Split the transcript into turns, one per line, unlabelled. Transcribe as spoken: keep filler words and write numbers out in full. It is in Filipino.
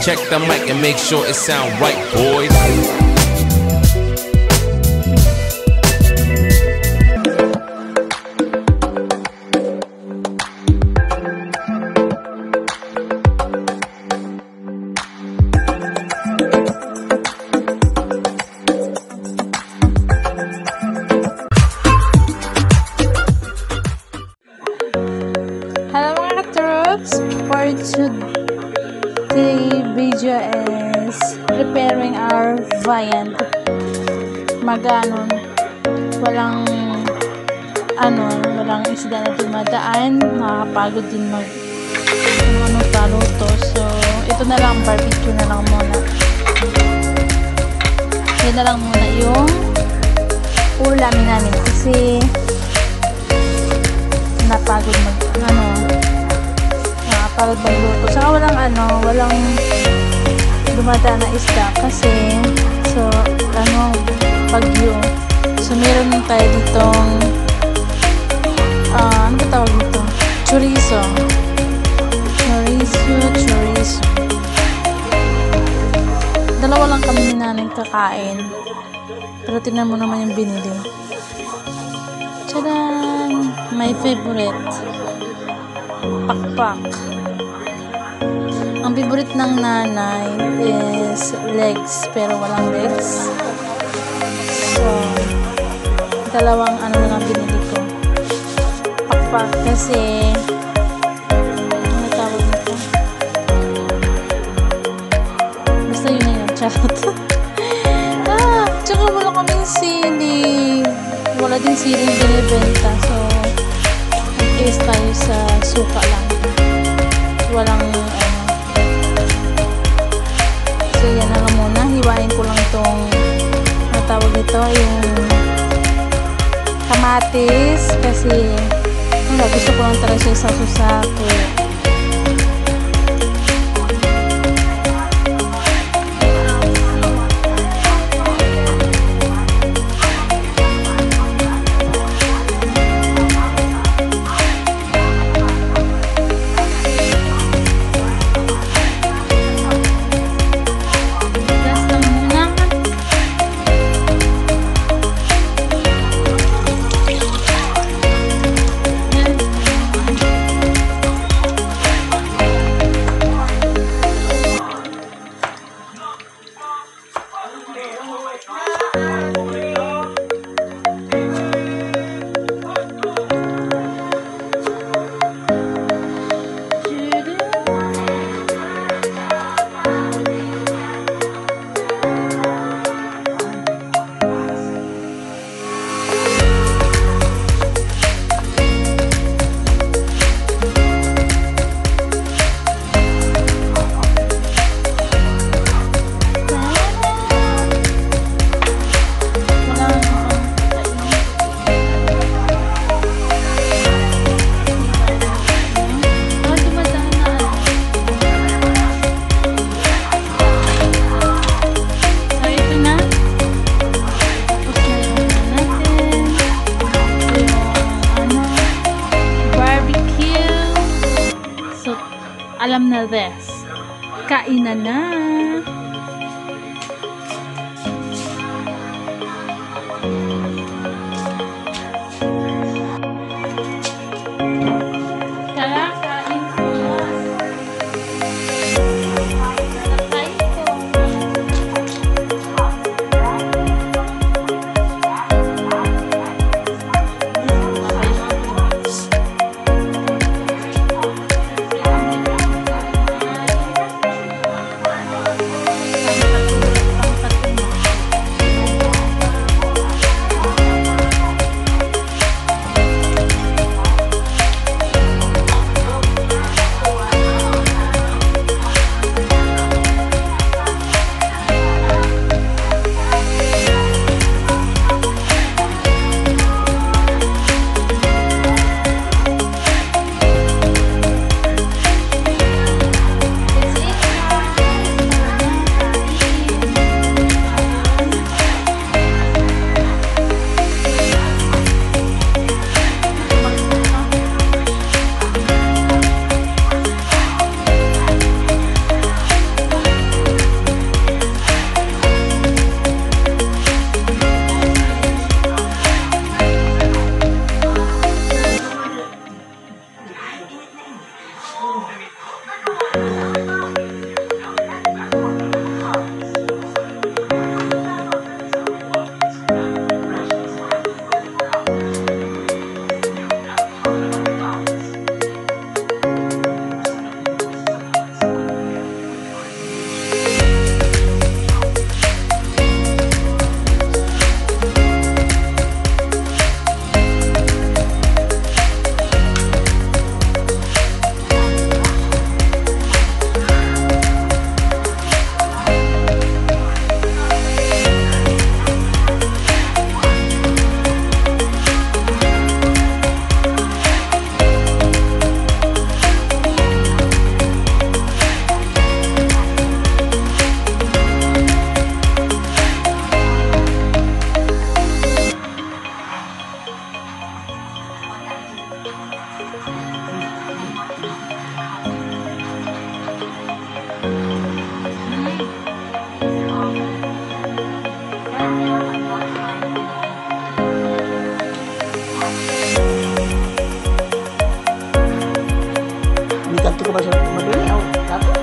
Check the mic and make sure it sound right, boys.
Hello mga Ka Tropz! For today video is preparing our viand. Magano, walang ano, walang isda na dumadaan, nakakapagod din mag ano, paluto. So, ito na lang, barbecue na lang muna. Yan na lang muna yung ulamin namin kasi napagod mag ano nakapagod magluto. Saka walang ano walang dumadaan na isda kasi so ano bagyo. So meron tayo ditong uh, ano ba tawag dito? Chorizo chorizo chorizo dalawa lang kami ni nanay kakain, pero tingnan mo naman yung binili. Tadaan! My favorite. Pakpak. Ang favorite ng nanay is legs, pero walang legs. So, dalawang ano na lang binili ko. Pakpak kasi ano tawag nito? Basta yun na yun. Charot. ah! Tsaka wala kaming sili. Wala din siling binibenta, so nag-case tayo sa suka lang, walang ano. So yan na lang muna, hiwain ko lang itong matawag nito yung kamatis kasi wala, gusto ko lang talaga siya sa susako. Alam na this. Kainan na. Tara, kain ko. Kain ko.
ganti ko ba sa mabili? Oh, dapat.